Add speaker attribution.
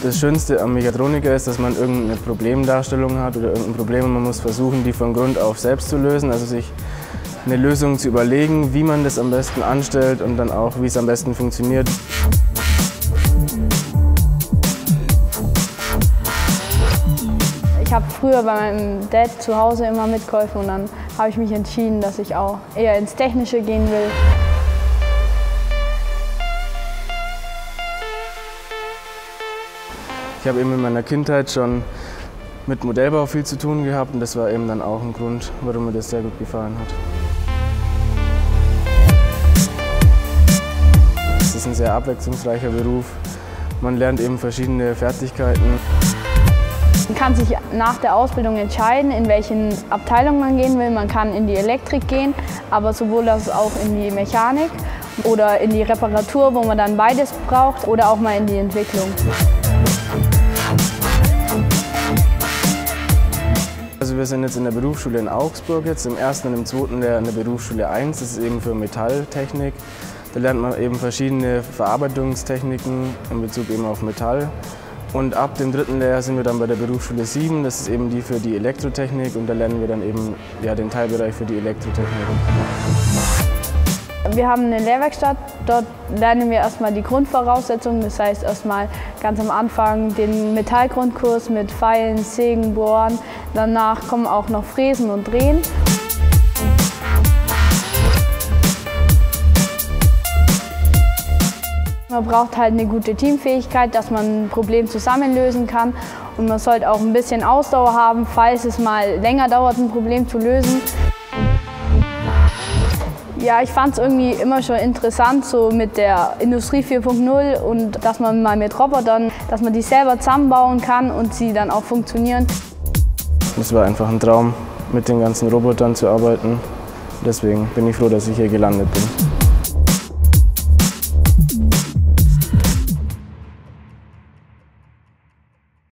Speaker 1: Das Schönste am Mechatroniker ist, dass man irgendeine Problemdarstellung hat oder irgendein Problem und man muss versuchen, die von Grund auf selbst zu lösen, also sich eine Lösung zu überlegen, wie man das am besten anstellt und dann auch, wie es am besten funktioniert.
Speaker 2: Ich habe früher bei meinem Dad zu Hause immer mitgeholfen und dann habe ich mich entschieden, dass ich auch eher ins Technische gehen will.
Speaker 1: Ich habe eben in meiner Kindheit schon mit Modellbau viel zu tun gehabt und das war eben dann auch ein Grund, warum mir das sehr gut gefallen hat. Es ist ein sehr abwechslungsreicher Beruf. Man lernt eben verschiedene Fertigkeiten.
Speaker 2: Man kann sich nach der Ausbildung entscheiden, in welche Abteilung man gehen will. Man kann in die Elektrik gehen, aber sowohl als auch in die Mechanik oder in die Reparatur, wo man dann beides braucht, oder auch mal in die Entwicklung.
Speaker 1: Also wir sind jetzt in der Berufsschule in Augsburg, jetzt im ersten und im zweiten Lehrjahr in der Berufsschule 1, das ist eben für Metalltechnik. Da lernt man eben verschiedene Verarbeitungstechniken in Bezug eben auf Metall. Und ab dem dritten Lehrjahr sind wir dann bei der Berufsschule 7, das ist eben die für die Elektrotechnik und da lernen wir dann eben den Teilbereich für die Elektrotechnik.
Speaker 2: Wir haben eine Lehrwerkstatt, dort lernen wir erstmal die Grundvoraussetzungen, das heißt erstmal ganz am Anfang den Metallgrundkurs mit Feilen, Sägen, Bohren, danach kommen auch noch Fräsen und Drehen. Man braucht halt eine gute Teamfähigkeit, dass man ein Problem zusammen lösen kann und man sollte auch ein bisschen Ausdauer haben, falls es mal länger dauert, ein Problem zu lösen. Ja, ich fand es irgendwie immer schon interessant, so mit der Industrie 4.0 und dass man mal mit Robotern, dass man die selber zusammenbauen kann und sie dann auch funktionieren.
Speaker 1: Es war einfach ein Traum, mit den ganzen Robotern zu arbeiten. Deswegen bin ich froh, dass ich hier gelandet bin.